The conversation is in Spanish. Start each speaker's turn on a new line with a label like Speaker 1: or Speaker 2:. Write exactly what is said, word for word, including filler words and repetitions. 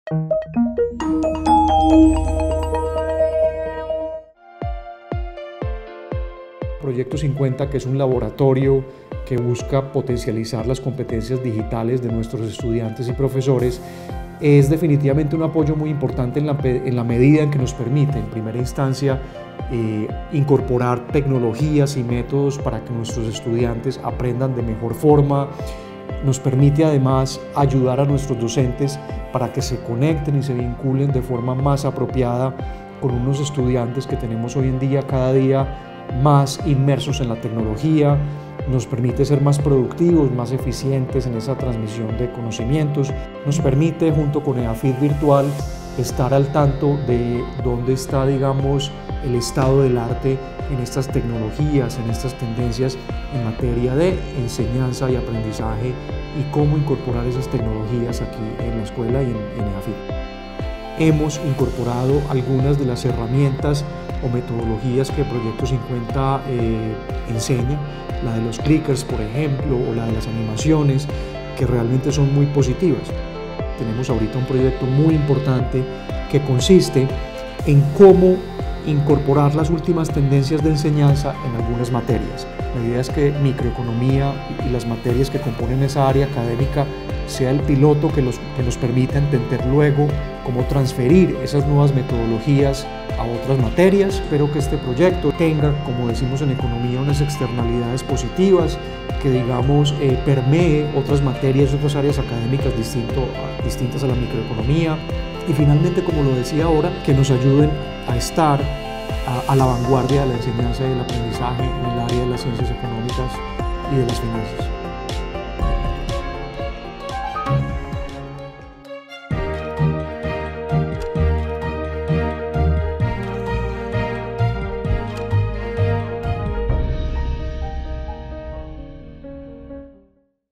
Speaker 1: Proyecto cincuenta, que es un laboratorio que busca potencializar las competencias digitales de nuestros estudiantes y profesores, es definitivamente un apoyo muy importante en la, en la medida en que nos permite, en primera instancia, eh, incorporar tecnologías y métodos para que nuestros estudiantes aprendan de mejor forma. Nos permite además ayudar a nuestros docentes para que se conecten y se vinculen de forma más apropiada con unos estudiantes que tenemos hoy en día cada día más inmersos en la tecnología. Nos permite ser más productivos, más eficientes en esa transmisión de conocimientos. Nos permite, junto con EAFIT Virtual, estar al tanto de dónde está, digamos, el estado del arte en estas tecnologías, en estas tendencias en materia de enseñanza y aprendizaje y cómo incorporar esas tecnologías aquí en la escuela y en, en EAFIT. Hemos incorporado algunas de las herramientas o metodologías que Proyecto cincuenta eh, enseña, la de los clickers, por ejemplo, o la de las animaciones, que realmente son muy positivas. Tenemos ahorita un proyecto muy importante que consiste en cómo incorporar las últimas tendencias de enseñanza en algunas materias. La idea es que microeconomía y las materias que componen esa área académica sea el piloto que, los, que nos permita entender luego cómo transferir esas nuevas metodologías a otras materias. Espero que este proyecto tenga, como decimos en economía, unas externalidades positivas, que digamos eh, permee otras materias, otras áreas académicas distinto a, distintas a la microeconomía, y finalmente, como lo decía ahora, que nos ayuden a estar a, a la vanguardia de la enseñanza y el aprendizaje en el área de las ciencias económicas y de las finanzas.